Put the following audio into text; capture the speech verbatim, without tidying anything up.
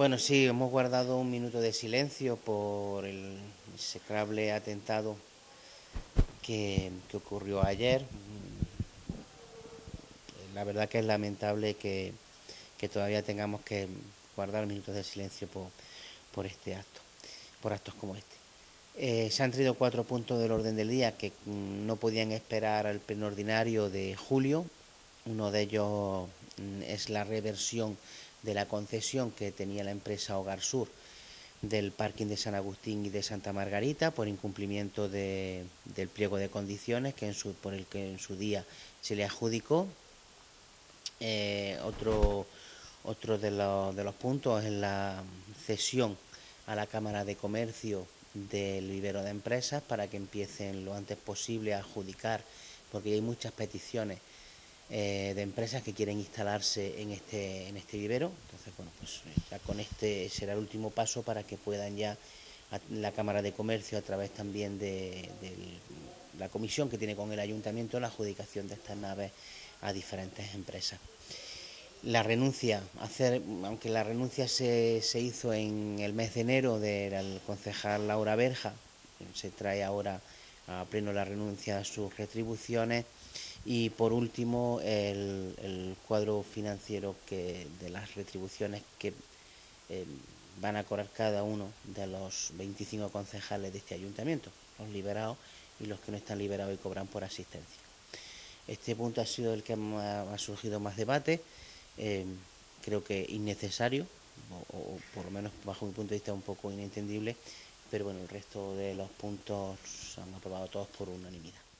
Bueno, sí, hemos guardado un minuto de silencio por el execrable atentado que, que ocurrió ayer. La verdad que es lamentable que, que todavía tengamos que guardar minutos de silencio por, por este acto, por actos como este. Eh, se han traído cuatro puntos del orden del día que mm, no podían esperar al pleno ordinario de julio. Uno de ellos mm, es la reversión de la concesión que tenía la empresa Hogar Sur del parking de San Agustín y de Santa Margarita por incumplimiento de, del pliego de condiciones que en su, por el que en su día se le adjudicó. Eh, otro otro de, los, de los puntos es la cesión a la Cámara de Comercio del vivero de empresas para que empiecen lo antes posible a adjudicar, porque hay muchas peticiones eh, de empresas que quieren instalarse en este, en este vivero. Entonces, bueno, pues ya con este será el último paso para que puedan ya la Cámara de Comercio, a través también de, de la comisión que tiene con el ayuntamiento, la adjudicación de estas naves a diferentes empresas. La renuncia, hacer, aunque la renuncia se, se hizo en el mes de enero del concejal Laura Berja, se trae ahora a pleno la renuncia a sus retribuciones. Y por último, el, el cuadro financiero que, de las retribuciones que eh, van a cobrar cada uno de los veinticinco concejales de este ayuntamiento, los liberados y los que no están liberados y cobran por asistencia. Este punto ha sido el que ha, ha surgido más debate. Eh, creo que innecesario, o, o por lo menos bajo mi punto de vista un poco inentendible, pero bueno, el resto de los puntos se han aprobado todos por unanimidad.